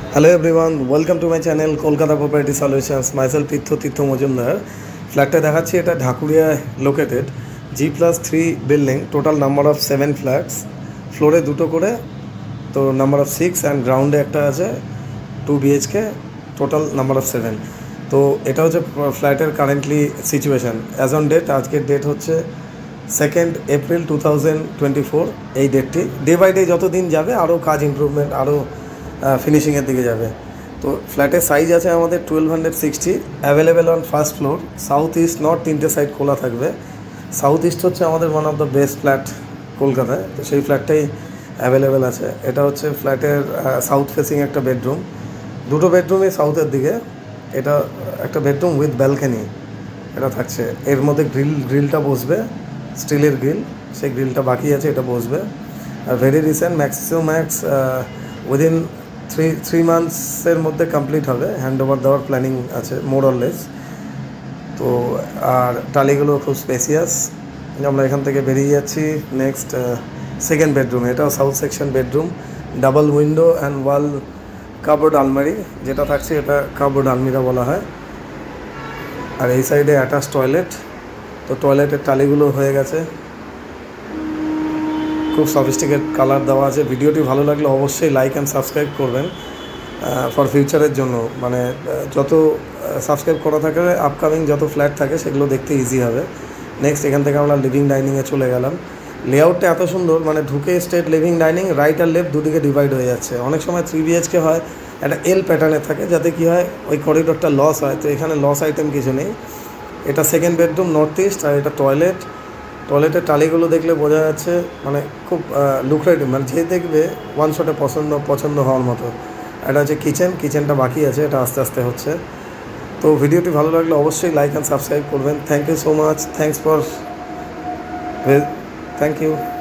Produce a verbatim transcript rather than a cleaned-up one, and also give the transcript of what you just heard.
Hello everyone, welcome to my channel Kolkata Property Solutions. Myself Tirtho Tirtho Mojumdar. Flat ta দেখাচ্ছি এটা Dhakuria located G plus three building total number of seven flats ফ্লোরে দুটো করে তো number of six and গ্রাউন্ডে একটা আছে two BHK total number of seven. তো এটা হচ্ছে ফ্ল্যাটের currently situation as on date. আজকের ডেট হচ্ছে second April two thousand twenty four. এই ডেটটি ডে বাই ডে যত দিন যাবে আরও কাজ ইমপ্রুভমেন্ট আরও ফিনিশিংয়ের দিকে যাবে। তো ফ্ল্যাটের সাইজ আছে আমাদের twelve hundred sixty, available on first floor. South east north তিনটে সাইড খোলা থাকবে। সাউথ ইস্ট হচ্ছে আমাদের one of the best flat কলকাতায়, তো সেই ফ্ল্যাটটাই অ্যাভেলেবেল আছে। এটা হচ্ছে ফ্ল্যাটের সাউথ ফেসিং একটা বেডরুম, দুটো বেডরুমই সাউথের দিকে। এটা একটা বেডরুম উইথ ব্যালকনি এটা থাকছে। এর মধ্যে গ্রিল গ্রিলটা বসবে, স্টিলের গ্রিল, সেই গ্রিলটা বাকি আছে, এটা বসবে। Very recent, maximum max within three three মান্থসের মধ্যে কমপ্লিট হবে। হ্যান্ড ওভার দেওয়ার প্ল্যানিং আছে মোর অর লেস। তো আর টালিগুলো খুব স্পেসিয়াস। আমরা এখান থেকে বেরিয়ে যাচ্ছি নেক্সট সেকেন্ড বেডরুম। এটাও south section bedroom, double window and wall cupboard আলমারি যেটা থাকছে এটা কাপবোর্ড আলমিরা বলা হয়। আর এই সাইডে অ্যাটাচ টয়লেট। তো টয়লেটের টালিগুলো হয়ে গেছে, খুব সফিস্টিকেট কালার দেওয়া আছে। ভিডিওটি ভালো লাগলে অবশ্যই লাইক অ্যান্ড সাবস্ক্রাইব করবেন ফর ফিউচারের জন্য। মানে যত সাবস্ক্রাইব করা থাকে আপকামিং যত ফ্ল্যাট থাকে সেগুলো দেখতে ইজি হবে। নেক্সট এখান থেকে আমরা লিভিং ডাইনিংয়ে চলে গেলাম। লেআউটটা এত সুন্দর, মানে ঢুকে স্ট্রেট লিভিং ডাইনিং, রাইট আর লেফট দুদিকে ডিভাইড হয়ে যাচ্ছে। অনেক সময় থ্রি বিএইচকে হয় একটা এল প্যাটার্নে থাকে, যাতে কি হয় ওই করিডোরটা লস হয়। তো এখানে লস আইটেম কিছু নেই। এটা সেকেন্ড বেডরুম নর্থ ইস্ট, আর এটা টয়লেট। টয়লেটের টালিগুলো দেখলে বোঝা যাচ্ছে মানে খুব লুক্রেটিভ, মানে যে দেখবে ওয়ান শটে পছন্দ পছন্দ হওয়ার মতো। এটা হচ্ছে কিচেন, কিচেনটা বাকি আছে, এটা আস্তে আস্তে হচ্ছে। তো ভিডিওটি ভালো লাগলে অবশ্যই লাইক অ্যান্ড সাবস্ক্রাইব করবেন। Thank you so much, thanks for thank you.